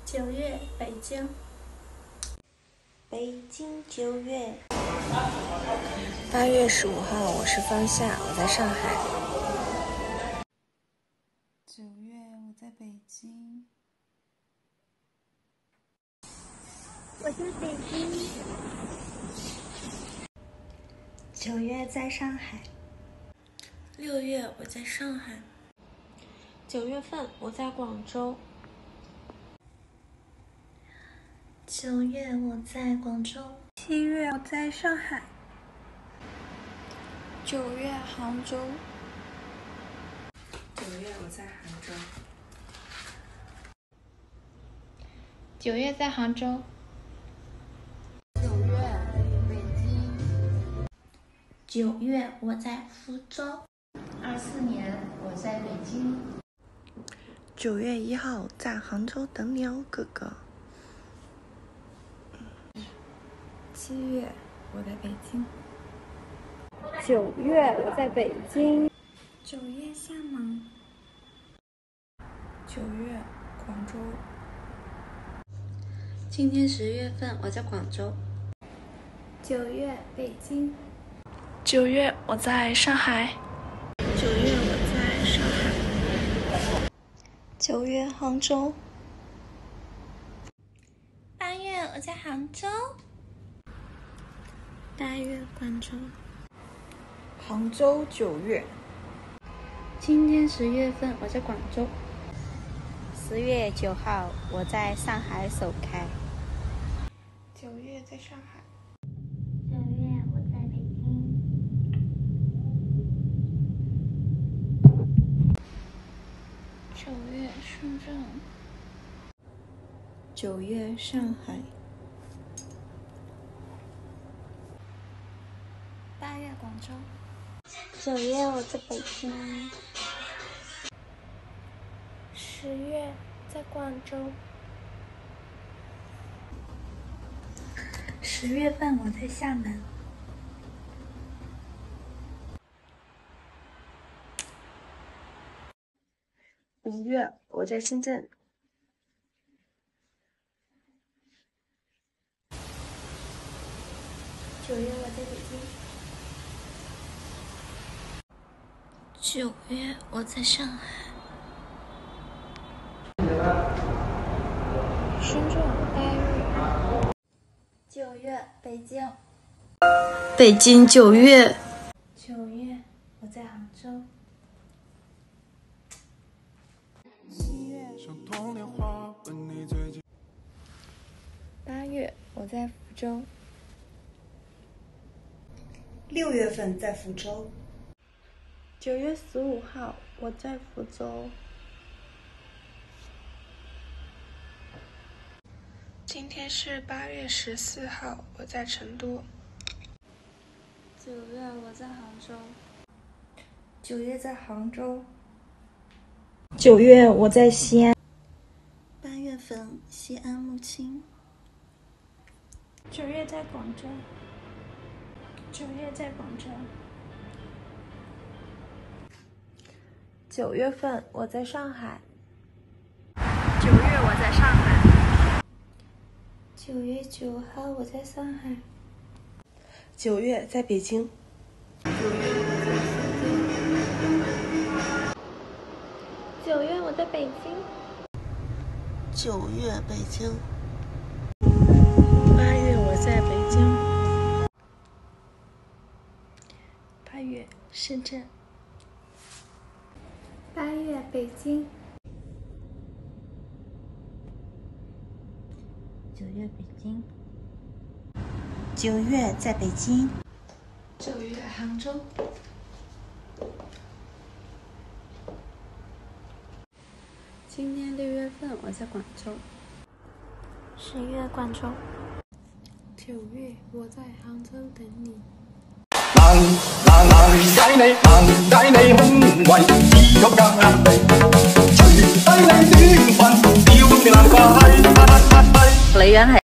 9月，北京。 北京9月。8月15号，我是方夏，我在上海。 9月，我在北京。 我在北京。 9月在上海。 6月，我在上海。 9月份，我在广州。 9月，我在广州。 7月，我在上海。 9月，杭州。 9月，我在杭州。 9月在杭州。 9月，北京。 9月，我在福州。 24年，我在北京。 9月1号，在杭州等你哦，哥哥。 7月，我在北京。 9月，我在北京。 9月，厦门。9月，广州。 今天10月份，我在广州。 9月，北京。 9月，我在上海。 9月，我在上海。 9月，杭州。 8月，我在杭州。8月，广州。 杭州9月。 今天10月份，我在广州。 10月9号，我在上海首开。 9月在上海。 9月，我在北京。 9月，深圳。 9月，上海。 8月，广州。 9月，我在北京。 10月，在广州。 10月份，我在厦门。 5月，我在深圳。 9月，我在北京。 9月，我在上海。 深圳8月。 9月，北京。 北京9月。 9月，我在杭州。 7月。8月，我在福州。 6月份在福州。 9月15号，我在福州。 今天是8月14号，我在成都。 9月，我在杭州。 9月在杭州。 9月，我在西安。 8月份，西安木青。 9月在广州。9月在广州。9月份，我在上海。 9月，我在上海。 9月9号，我在上海。 9月在北京。 9月我在北京。 9月北京。 8月我在北京。8月深圳。 8月北京。 9月北京。9月在北京。 9月杭州。 今年6月份我在广州。 10月广州。 9月我在杭州等你。 難解你，難解你胸圍，自覺夾硬地，除低你短裙，吊你爛塊。女人係。